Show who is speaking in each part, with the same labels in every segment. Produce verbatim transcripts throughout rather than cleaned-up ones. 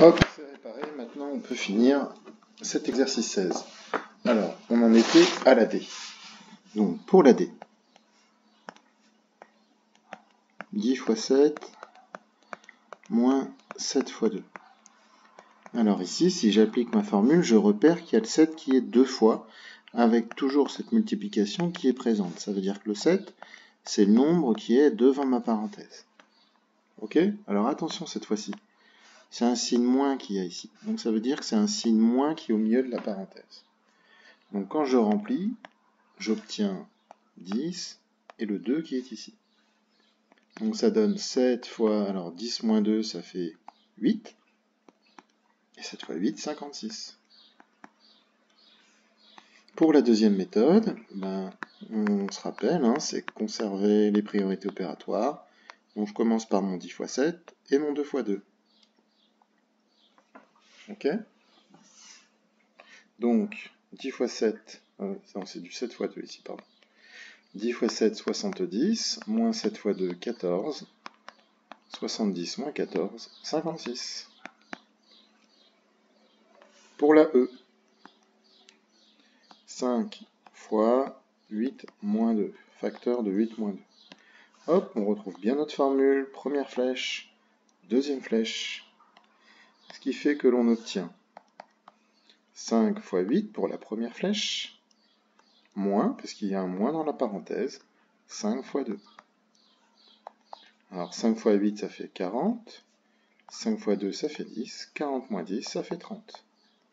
Speaker 1: Hop, c'est réparé. Maintenant, on peut finir cet exercice seize. Alors, on en était à la D. Donc, pour la D, dix fois sept, moins sept fois deux. Alors ici, si j'applique ma formule, je repère qu'il y a le sept qui est deux fois, avec toujours cette multiplication qui est présente. Ça veut dire que le sept, c'est le nombre qui est devant ma parenthèse. Ok? Alors attention cette fois-ci. C'est un signe moins qu'il y a ici. Donc ça veut dire que c'est un signe moins qui est au milieu de la parenthèse. Donc quand je remplis, j'obtiens dix et le deux qui est ici. Donc ça donne sept fois, alors dix moins deux, ça fait huit. Et sept fois huit, cinquante-six. Pour la deuxième méthode, ben, on se rappelle, hein, c'est conserver les priorités opératoires. Donc je commence par mon dix fois sept et mon deux fois deux. Ok? Donc, dix fois sept, euh, non, c'est du sept fois deux ici, pardon. dix fois sept, soixante-dix, moins sept fois deux, quatorze. soixante-dix moins quatorze, cinquante-six. Pour la E, cinq fois huit moins deux, facteur de huit moins deux. Hop, on retrouve bien notre formule, première flèche, deuxième flèche, ce qui fait que l'on obtient cinq fois huit pour la première flèche, moins, parce qu'il y a un moins dans la parenthèse, cinq fois deux. Alors cinq fois huit, ça fait quarante, cinq fois deux, ça fait dix, quarante moins dix, ça fait trente.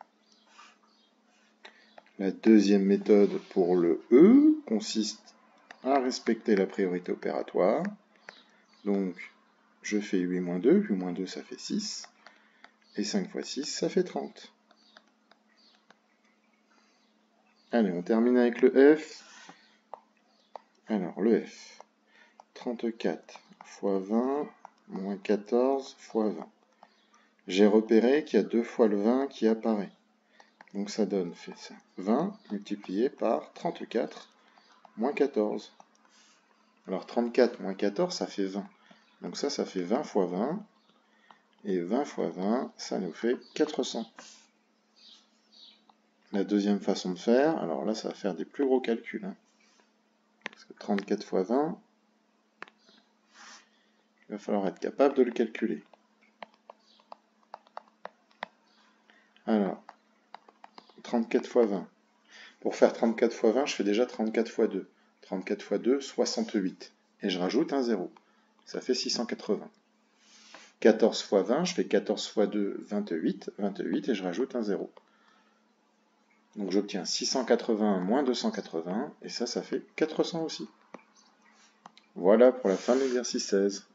Speaker 1: La deuxième méthode pour le E consiste à respecter la priorité opératoire. Donc, je fais huit moins deux, huit moins deux, ça fait six, et cinq fois six, ça fait trente. Allez, on termine avec le F. Alors, le F, trente-quatre fois vingt, moins quatorze fois vingt. J'ai repéré qu'il y a deux fois le vingt qui apparaît. Donc ça donne fait ça, vingt multiplié par trente-quatre moins quatorze. Alors trente-quatre moins quatorze, ça fait vingt. Donc ça, ça fait vingt fois vingt. Et vingt fois vingt, ça nous fait quatre cents. La deuxième façon de faire, alors là, ça va faire des plus gros calculs. Hein. Parce que trente-quatre fois vingt, il va falloir être capable de le calculer. Alors, trente-quatre fois vingt. Pour faire trente-quatre fois vingt, je fais déjà trente-quatre fois deux. trente-quatre fois deux, soixante-huit. Et je rajoute un zéro. Ça fait six cent quatre-vingts. quatorze fois vingt, je fais quatorze fois deux, vingt-huit. vingt-huit et je rajoute un zéro. Donc j'obtiens six cent quatre-vingts moins deux cent quatre-vingts. Et ça, ça fait quatre cents aussi. Voilà pour la fin de l'exercice seize.